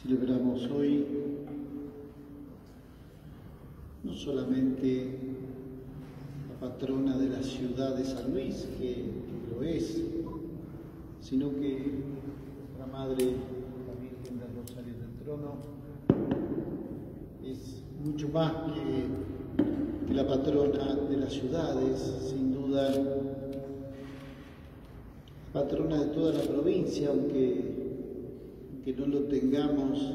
Celebramos hoy no solamente la patrona de la ciudad de San Luis, que lo es, sino que la Madre, la Virgen del Rosario del Trono, es mucho más que la patrona de las ciudades, sin duda patrona de toda la provincia, aunque no lo tengamos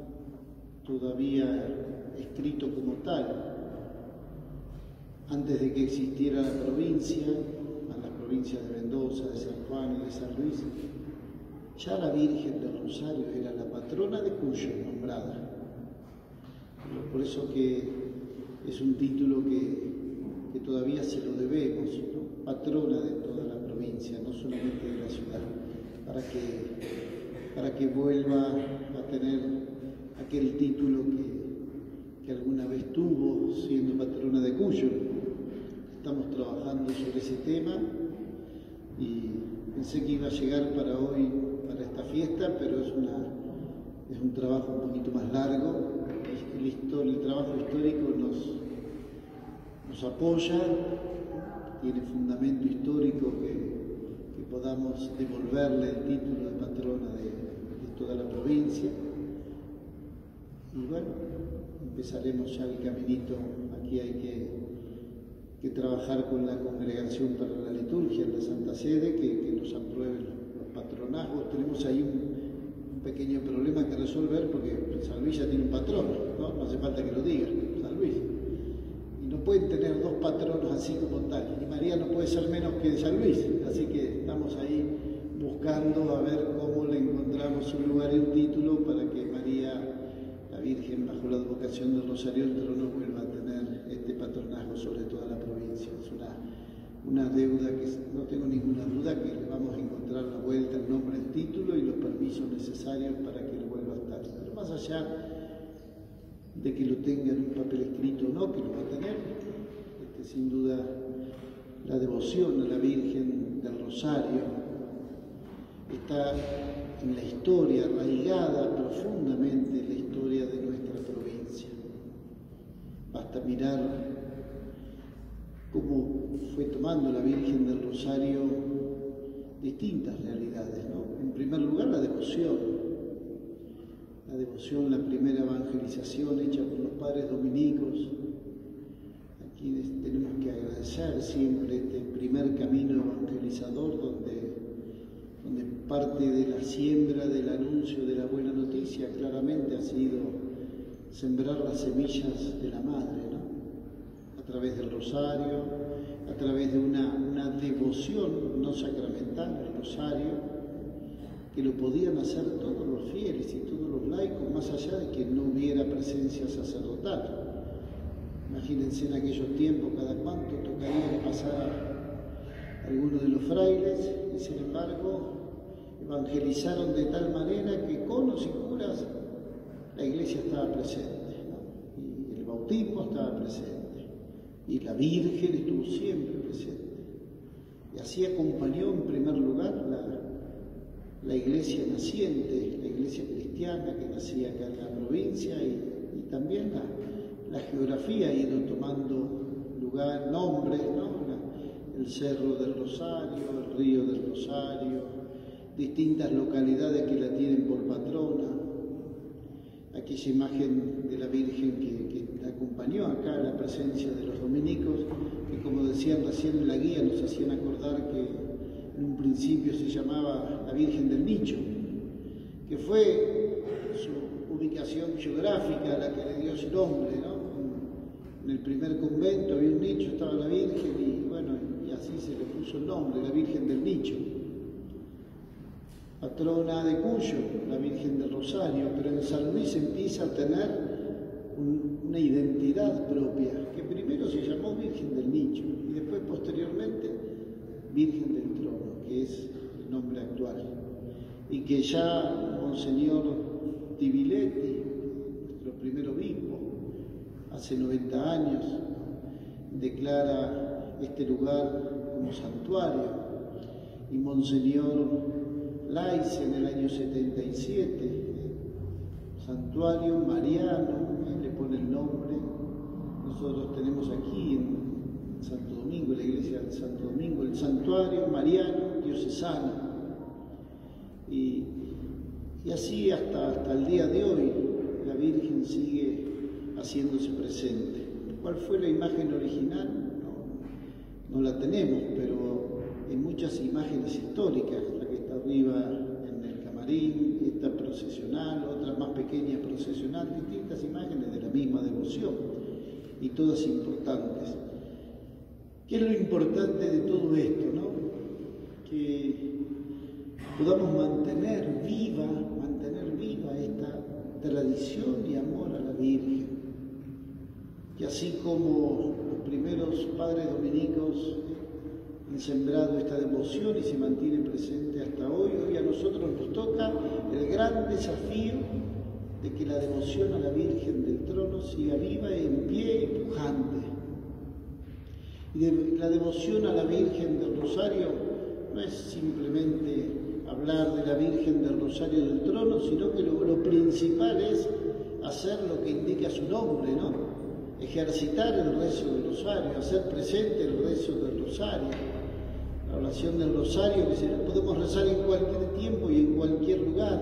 todavía escrito como tal. Antes de que existiera la provincia, a las provincias de Mendoza, de San Juan y de San Luis, ya la Virgen del Rosario era la patrona de Cuyo, nombrada. Por eso que es un título que todavía se lo debemos, ¿no? Patrona de toda la provincia, no solamente de la ciudad, para que vuelva a tener aquel título que alguna vez tuvo siendo patrona de Cuyo. Estamos trabajando sobre ese tema y pensé que iba a llegar para hoy, para esta fiesta, pero es un trabajo un poquito más largo. El trabajo histórico nos apoya, tiene fundamento histórico que podamos devolverle el título de patrona de toda la provincia. Y bueno, empezaremos ya el caminito. Aquí hay que trabajar con la Congregación para la Liturgia en la Santa Sede, que nos apruebe los patronazgos. Tenemos ahí un pequeño problema que resolver, porque San Luis ya tiene un patrono, ¿no? No hace falta que lo diga, San Luis. Y no pueden tener dos patronos así como tal. Y María no puede ser menos que San Luis. Así que estamos ahí buscando a ver cómo le encontramos un lugar y un título para que María, la Virgen, bajo la advocación del Rosario del Trono, vuelva a tener este patronazgo sobre toda la provincia. Es una deuda que no tengo ninguna duda que le vamos a encontrar la vuelta, el nombre, el título y los permisos necesarios para que lo vuelva a estar. Pero más allá de que lo tenga en un papel escrito o no, que lo va a tener, sin duda la devoción a la Virgen del Rosario está en la historia, arraigada profundamente en la historia de nuestra provincia. Basta mirar cómo fue tomando la Virgen del Rosario distintas realidades, ¿no? En primer lugar, la devoción, la primera evangelización hecha por los padres dominicos, a quienes tenemos que agradecer siempre este primer camino evangelizador donde parte de la siembra del anuncio de la buena noticia claramente ha sido sembrar las semillas de la Madre, ¿no? A través del rosario, a través de una devoción no sacramental del rosario, que lo podían hacer todos los fieles y todos los laicos, más allá de que no hubiera presencia sacerdotal. Imagínense en aquellos tiempos cada cuánto tocaría que pasara alguno de los frailes, y sin embargo evangelizaron de tal manera que conos y curas la iglesia estaba presente, ¿no? Y el bautismo estaba presente, y la Virgen estuvo siempre presente. Y así acompañó en primer lugar la iglesia naciente, la iglesia cristiana que nacía acá en la provincia, y también la geografía ha ido tomando lugar, nombres, ¿no? El Cerro del Rosario, el Río del Rosario, distintas localidades que la tienen por patrona, aquella imagen de la Virgen que acompañó acá la presencia de los dominicos, que como decían recién en la guía, nos hacían acordar que en un principio se llamaba la Virgen del Nicho, que fue su ubicación geográfica la que le dio su nombre, ¿no? En el primer convento había un nicho, estaba la Virgen, y bueno, y así se le puso el nombre, la Virgen del Nicho. Patrona de Cuyo, la Virgen del Rosario, pero en San Luis empieza a tener una identidad propia, que primero se llamó Virgen del Nicho y después posteriormente Virgen del Trono, que es el nombre actual, y que ya Monseñor Tibiletti, nuestro primer obispo, hace 90 años, declara este lugar como santuario, y Monseñor Laiz en el año 77 santuario mariano, le pone el nombre. Nosotros tenemos aquí en Santo Domingo, la iglesia de Santo Domingo, el santuario mariano diocesano. Y así hasta el día de hoy la Virgen sigue haciéndose presente. ¿Cuál fue la imagen original? No la tenemos, pero hay muchas imágenes históricas, la que está arriba en el camarín, esta procesional, otra más pequeña procesional, distintas imágenes de la misma devoción y todas importantes. ¿Qué es lo importante de todo esto, no? Que podamos mantener viva esta tradición y amor a la Virgen. Y así como los primeros padres dominicos han sembrado esta devoción y se mantiene presente hasta hoy, hoy a nosotros nos toca el gran desafío de que la devoción a la Virgen del Trono siga viva, en pie y pujante. Y la devoción a la Virgen del Rosario no es simplemente hablar de la Virgen del Rosario del Trono, sino que lo principal es hacer lo que indica su nombre, ¿no? Ejercitar el rezo del Rosario, hacer presente el rezo del Rosario, la oración del Rosario que se la podemos rezar en cualquier tiempo y en cualquier lugar,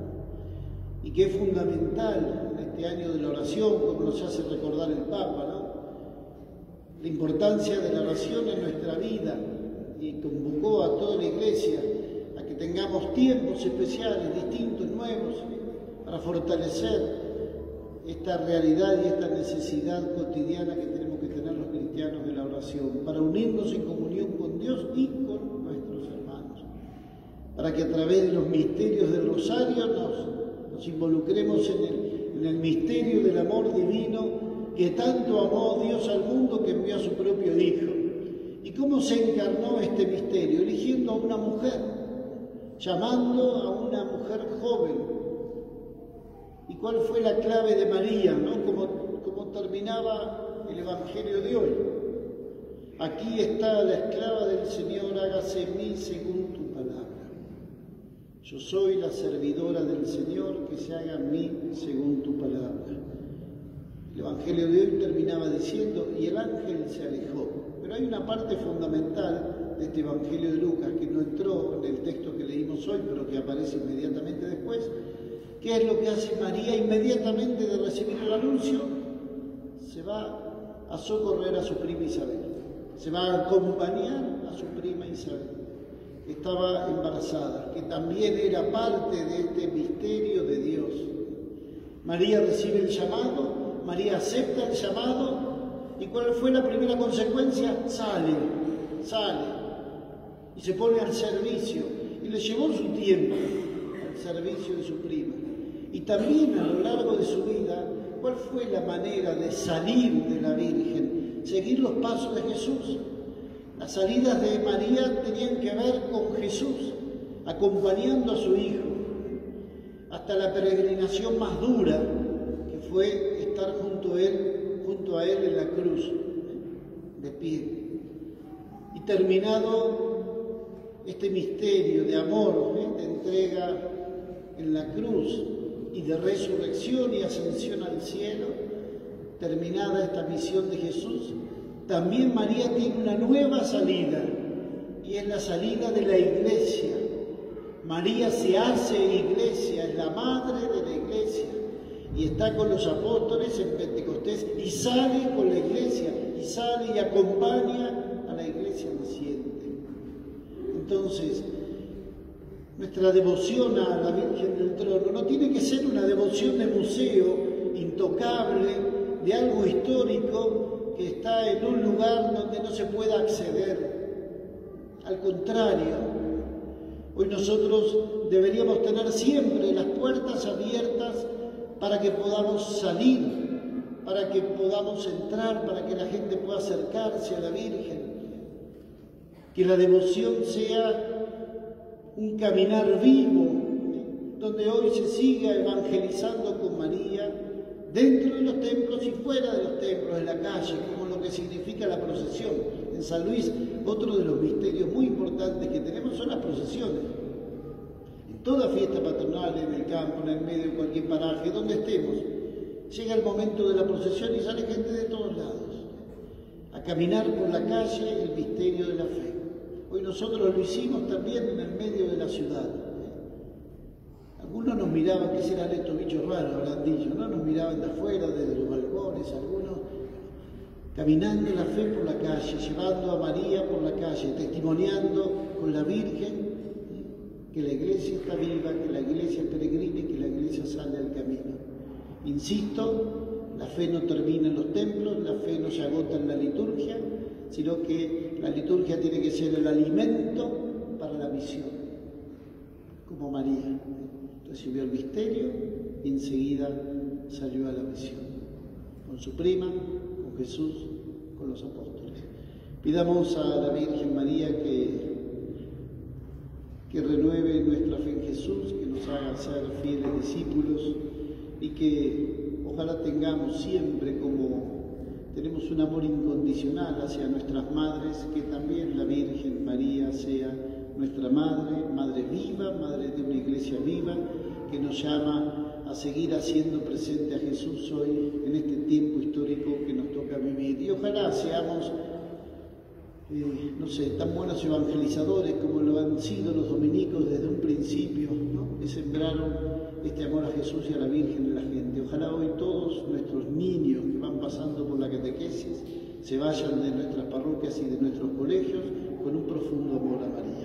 y que es fundamental en este año de la oración, como nos hace recordar el Papa, ¿no? La importancia de la oración en nuestra vida, y convocó a toda la Iglesia a que tengamos tiempos especiales, distintos, nuevos, para fortalecer esta realidad y esta necesidad cotidiana que tenemos que tener los cristianos de la oración, para unirnos en comunión con Dios y con nuestros hermanos, para que a través de los misterios del Rosario nos involucremos en el misterio del amor divino que tanto amó Dios al mundo que envió a su propio Hijo. ¿Y cómo se encarnó este misterio? Eligiendo a una mujer, llamando a una mujer joven. ¿Y cuál fue la clave de María, ¿no? Como terminaba el Evangelio de hoy. Aquí está la esclava del Señor, hágase en mí según tu palabra. Yo soy la servidora del Señor, que se haga en mí según tu palabra. El Evangelio de hoy terminaba diciendo, y el ángel se alejó. Pero hay una parte fundamental de este Evangelio de Lucas que no entró en el texto que leímos hoy, pero que aparece inmediatamente después. ¿Qué es lo que hace María inmediatamente de recibir el anuncio? Se va a socorrer a su prima Isabel. Se va a acompañar a su prima Isabel, que estaba embarazada, que también era parte de este misterio de Dios. María recibe el llamado, María acepta el llamado, ¿y cuál fue la primera consecuencia? Sale, y se pone al servicio, y le llevó su tiempo al servicio de su prima. Y también a lo largo de su vida, ¿cuál fue la manera de salir de la Virgen? Seguir los pasos de Jesús. Las salidas de María tenían que ver con Jesús, acompañando a su Hijo, hasta la peregrinación más dura, que fue estar junto a Él en la cruz, de pie. Y terminado este misterio de amor, de entrega en la cruz, y de resurrección y ascensión al cielo, terminada esta misión de Jesús, también María tiene una nueva salida, y es la salida de la Iglesia. María se hace Iglesia, es la madre de la Iglesia, y está con los apóstoles en Pentecostés, y sale con la Iglesia, y sale y acompaña a la Iglesia naciente. Entonces, nuestra devoción a la Virgen del Trono no tiene que ser una devoción de museo, intocable, de algo histórico que está en un lugar donde no se pueda acceder. Al contrario, hoy nosotros deberíamos tener siempre las puertas abiertas para que podamos salir, para que podamos entrar, para que la gente pueda acercarse a la Virgen. Que la devoción sea un caminar vivo, donde hoy se siga evangelizando con María, dentro de los templos y fuera de los templos, en la calle, como lo que significa la procesión. En San Luis, otro de los misterios muy importantes que tenemos son las procesiones. En Toda fiesta patronal, en el campo, en el medio, en cualquier paraje, donde estemos, llega el momento de la procesión y sale gente de todos lados a caminar por la calle el misterio de la fe. Hoy nosotros lo hicimos también en el medio de la ciudad. Algunos nos miraban, ¿qué serán estos bichos raros, habrán dicho? No, nos miraban de afuera, desde los balcones, algunos caminando la fe por la calle, llevando a María por la calle, testimoniando con la Virgen que la iglesia está viva, que la iglesia peregrina y que la iglesia sale al camino. Insisto, la fe no termina en los templos, la fe no se agota en la liturgia, sino que la liturgia tiene que ser el alimento para la misión, como María. Recibió el misterio y enseguida salió a la misión, con su prima, con Jesús, con los apóstoles. Pidamos a la Virgen María que renueve nuestra fe en Jesús, que nos haga ser fieles discípulos y que ojalá tengamos siempre, como tenemos un amor incondicional hacia nuestras madres, que también la Virgen María sea nuestra madre, madre viva, madre de una iglesia viva, que nos llama a seguir haciendo presente a Jesús hoy en este tiempo histórico que nos toca vivir. Y ojalá seamos, no sé, tan buenos evangelizadores como lo han sido los dominicos desde un principio, ¿no? Que sembraron este amor a Jesús y a la Virgen en la gente. Ojalá hoy todos nuestros niños que van pasando por la catequesis se vayan de nuestras parroquias y de nuestros colegios con un profundo amor a María.